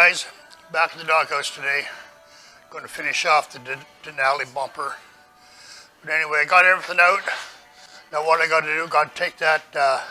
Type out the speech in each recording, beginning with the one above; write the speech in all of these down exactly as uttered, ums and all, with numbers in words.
guys, back at the doghouse today. Going to finish off the Denali bumper. But anyway, I got everything out. Now what I got to do, got to take that uh,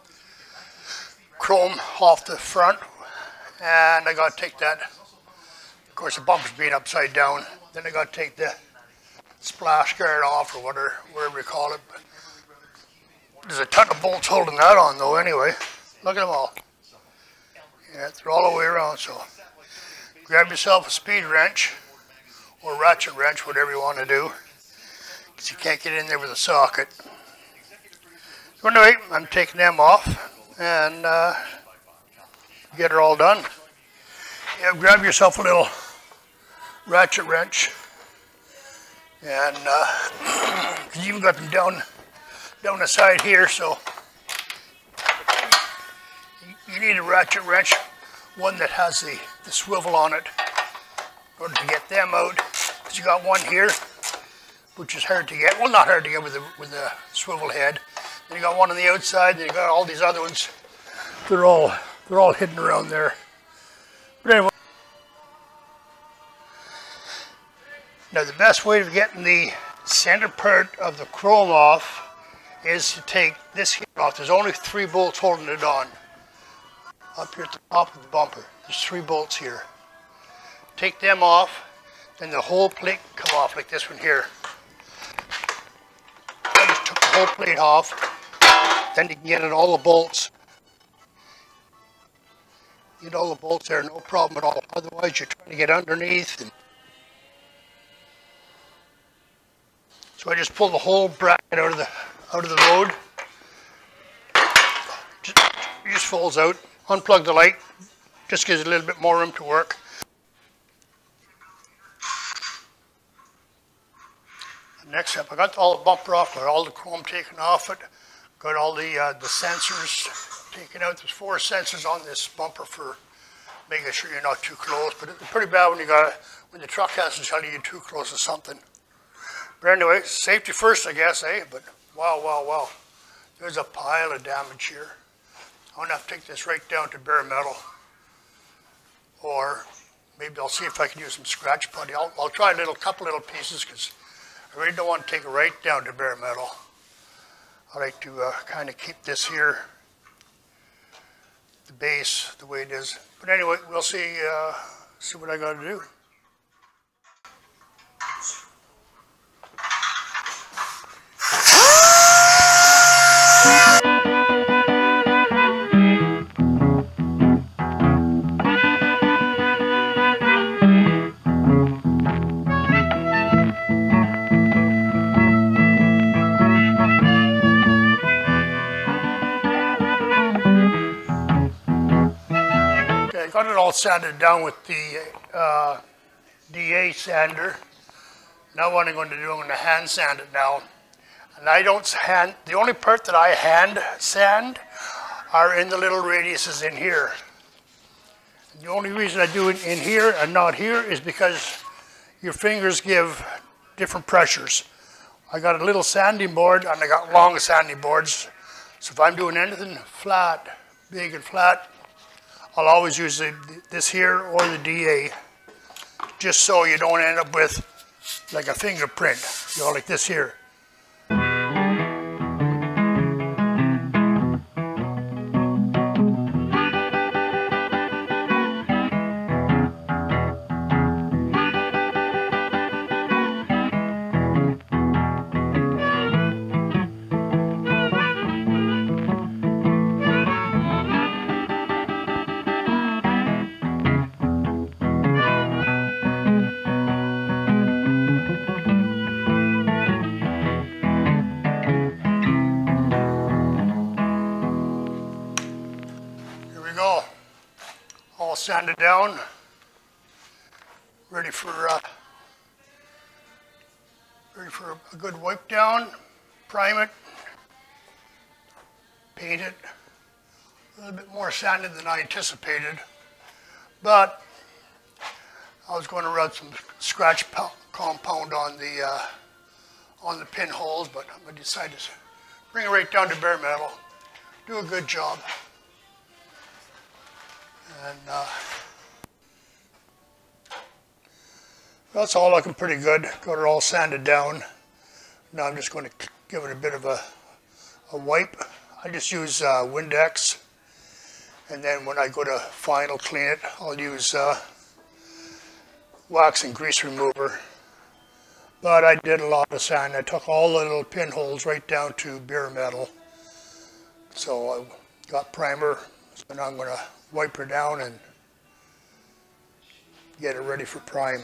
chrome off the front, and I got to take that, of course the bumper's being upside down, then I got to take the splash guard off, or whatever, whatever you call it. But there's a ton of bolts holding that on though anyway. Look at them all. Yeah, they're all the way around, so grab yourself a speed wrench or ratchet wrench, whatever you want to do, because you can't get in there with a socket. So anyway, I'm taking them off and uh, get it all done. Yeah, grab yourself a little ratchet wrench, and uh, you even got them down down the side here, so you need a ratchet wrench, one that has the, the swivel on it, in order to get them out. Because you got one here, which is hard to get. Well, not hard to get with the, with the swivel head. Then you got one on the outside, then you got all these other ones. They're all, they're all hidden around there. But anyway. Now the best way of getting the center part of the chrome off is to take this here off. There's only three bolts holding it on. Up here at the top of the bumper, there's three bolts here. Take them off, then the whole plate can come off, like this one here. I just took the whole plate off, then you can get at all the bolts. Get all the bolts there, no problem at all. Otherwise, you're trying to get underneath. And so I just pull the whole bracket out of the out of the road. Just, it just folds out. Unplug the light, just gives it a little bit more room to work. Next step, I got all the bumper off, got all the chrome taken off it, got all the uh, the sensors taken out. There's four sensors on this bumper for making sure you're not too close, but it's pretty bad when you got when the truck has to tell you you're too close to something. But anyway, safety first, I guess, eh? But wow, wow, wow, there's a pile of damage here. I'm going to have to take this right down to bare metal, or maybe I'll see if I can use some scratch putty. I'll, I'll try a little, couple little pieces, because I really don't want to take it right down to bare metal. I like to uh, kind of keep this here, the base, the way it is. But anyway, we'll see, uh, see what I got to do. Got it all sanded down with the uh, D A sander. Now what I'm going to do, I'm going to hand sand it now. And I don't hand, the only part that I hand sand are in the little radiuses in here. And the only reason I do it in here and not here is because your fingers give different pressures. I got a little sanding board and I got long sanding boards. So if I'm doing anything flat, big and flat, I'll always use the, this here or the D A, just so you don't end up with like a fingerprint, you know, like this here. All sanded down, ready for uh, ready for a good wipe down, prime it, paint it. A little bit more sanded than I anticipated, but I was going to rub some scratch compound on the uh, on the pinholes, but I decided to bring it right down to bare metal, do a good job. And uh, That's all looking pretty good. Got it all sanded down. Now I'm just going to give it a bit of a, a wipe. I just use uh, Windex, and then when I go to final clean it, I'll use uh, wax and grease remover. But I did a lot of sand. I took all the little pinholes right down to bare metal. So I got primer, so now I'm going to wipe her down and get it ready for prime.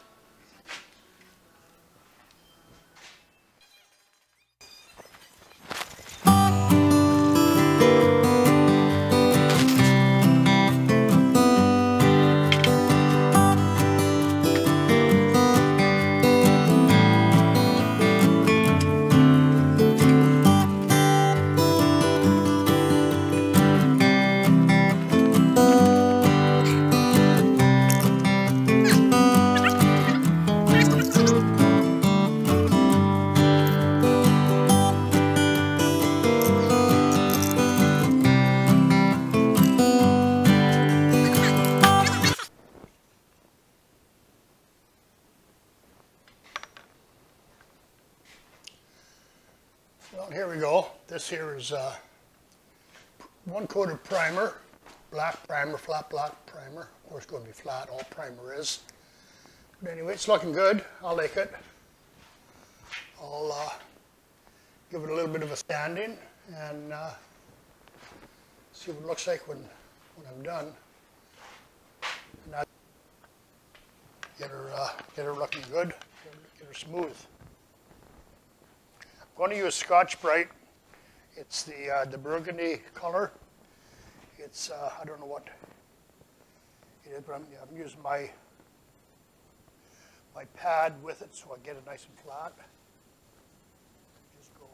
Well, here we go. This here is uh, one coat of primer, black primer, flat black primer. Of course, it's going to be flat, all primer is. But anyway, it's looking good. I like it. I'll uh, give it a little bit of a sanding and uh, see what it looks like when, when I'm done. And I get her, uh, get her looking good, get her, get her smooth. I'm going to use Scotch Brite. It's the uh, the burgundy color. It's uh, I don't know what it is, but I'm, yeah, I'm using my my pad with it so I get it nice and flat. Just go.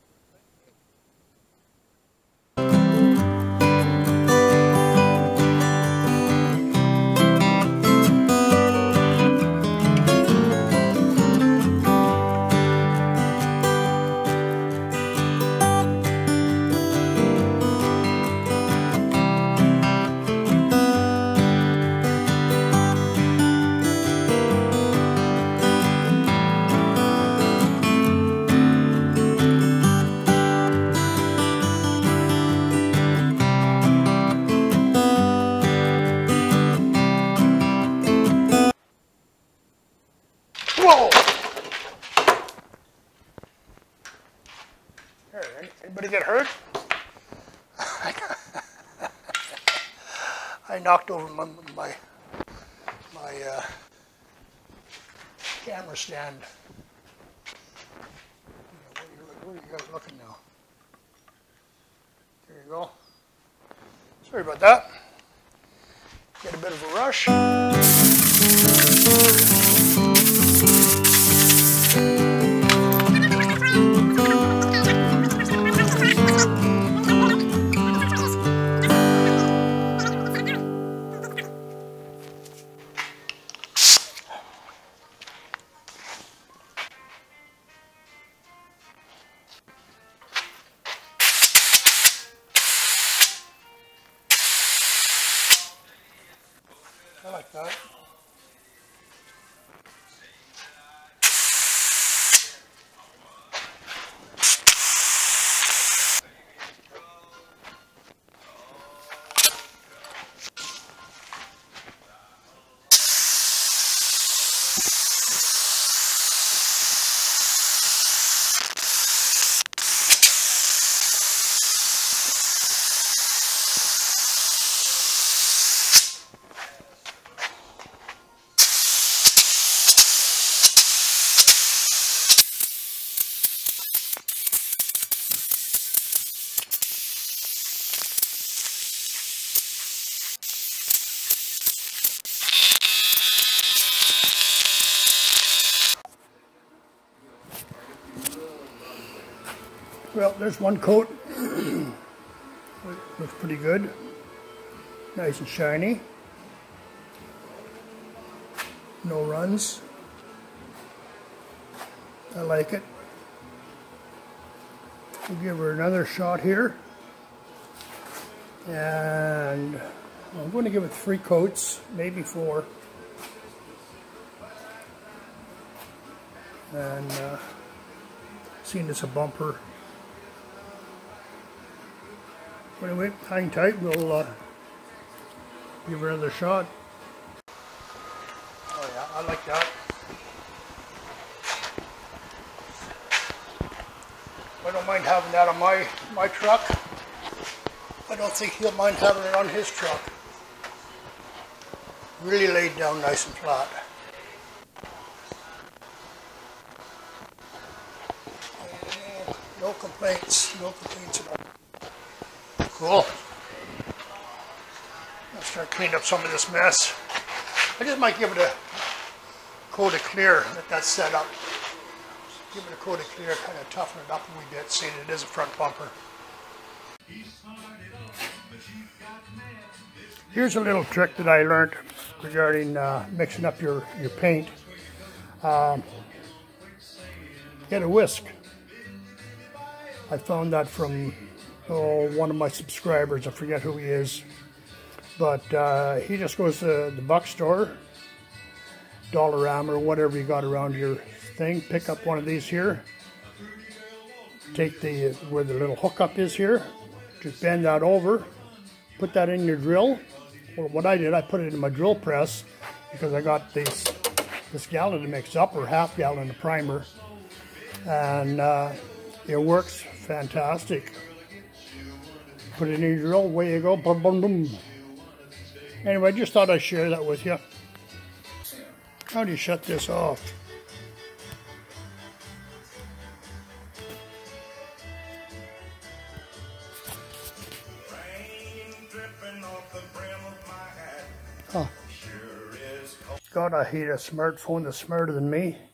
Whoa! Here, anybody get hurt? I knocked over my my, my uh, camera stand. Where are, you, where are you guys looking now? There you go. Sorry about that. Get a bit of a rush. I like that. Well, there's one coat. Looks pretty good. Nice and shiny. No runs. I like it. We'll give her another shot here. And I'm going to give it three coats, maybe four. and uh, seeing it's a bumper. Anyway, hang tight, we'll uh, give it another shot. Oh yeah, I like that. I don't mind having that on my, my truck. I don't think he'll mind having it on his truck. Really laid down nice and flat. No complaints, no complaints at all. Cool. I'll start cleaning up some of this mess. I just might give it a coat of clear, let that set up. Give it a coat of clear, kind of toughen it up a wee bit, seeing it is a front bumper. Here's a little trick that I learned regarding uh, mixing up your, your paint. Um, get a whisk. I found that from oh, one of my subscribers, I forget who he is. But uh, he just goes to the buck store, Dollarama or whatever you got around your thing, pick up one of these here, take the where the little hookup is here, just bend that over, put that in your drill. Well, what I did, I put it in my drill press because I got this this gallon to mix up, or half gallon of primer, and uh, it works fantastic. Put it in your drill, away you go, boom, boom, boom. Anyway, I just thought I'd share that with you. How do you shut this off? Huh. God, I hate a smartphone that's smarter than me.